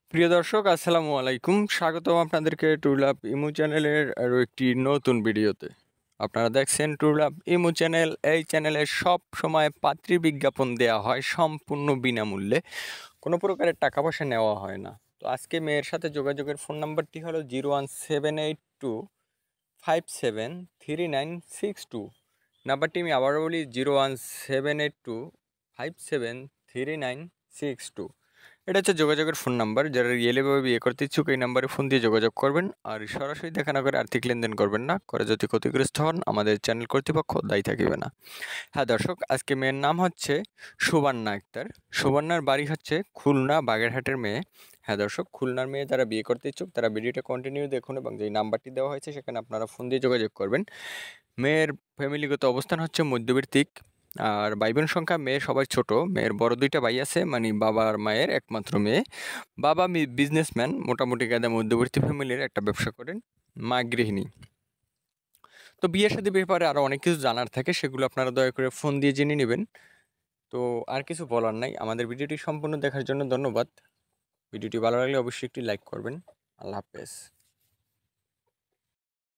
প্রিয় দর্শক আসসালামু আলাইকুম। স্বাগতম আপনাদেরকে টুরলাভ ইমু চ্যানেলের আরও একটি নতুন ভিডিওতে। আপনারা দেখছেন টুরলাভ ইমু চ্যানেল। এই চ্যানেলে সব সময় পাত্রী বিজ্ঞাপন দেওয়া হয় সম্পূর্ণ বিনামূল্যে, কোনো প্রকারের টাকা পয়সা নেওয়া হয় না। তো আজকে মেয়ের সাথে যোগাযোগের ফোন নাম্বারটি হলো 01782573962। নাম্বারটি আমি আবারও বলি 01782573962। এটা হচ্ছে যোগাযোগের ফোন নাম্বার। যারা রিয়েলিভাবে বিয়ে করতে ইচ্ছুক এই নাম্বারে ফোন দিয়ে যোগাযোগ করবেন। আর সরাসরি দেখা না করে আর্থিক লেনদেন করবেন না, করে যদি ক্ষতিগ্রস্ত হন আমাদের চ্যানেল কর্তৃপক্ষ দায়ী থাকিবে না। হ্যাঁ দর্শক, আজকে মেয়ের নাম হচ্ছে সুবর্ণা আক্তার। সুবর্ণার বাড়ি হচ্ছে খুলনা বাগেরহাটের মেয়ে। হ্যাঁ দর্শক, খুলনার মেয়ে যারা বিয়ে করতে ইচ্ছুক তারা ভিডিওটা কন্টিনিউ দেখুন এবং যেই নাম্বারটি দেওয়া হয়েছে সেখানে আপনারা ফোন দিয়ে যোগাযোগ করবেন। মেয়ের ফ্যামিলিগত অবস্থান হচ্ছে মধ্যবিত্তিক। আর ভাই বোন সংখ্যা, মেয়ে সবাই ছোট। মেয়ের বড় দুইটা ভাই আছে, মানে বাবা আর মায়ের একমাত্র মেয়ে। বাবা বিজনেসম্যান, মোটামুটি কায়দা মধ্যবর্তী ফ্যামিলির একটা ব্যবসা করেন। মা গৃহিণী। তো বিয়ে শাদী ব্যাপারে আরও অনেক কিছু জানার থাকে, সেগুলো আপনারা দয়া করে ফোন দিয়ে জেনে নেবেন। তো আর কিছু বলার নাই। আমাদের ভিডিওটি সম্পূর্ণ দেখার জন্য ধন্যবাদ। ভিডিওটি ভালো লাগলে অবশ্যই একটি লাইক করবেন। আল্লাহ হাফেজ।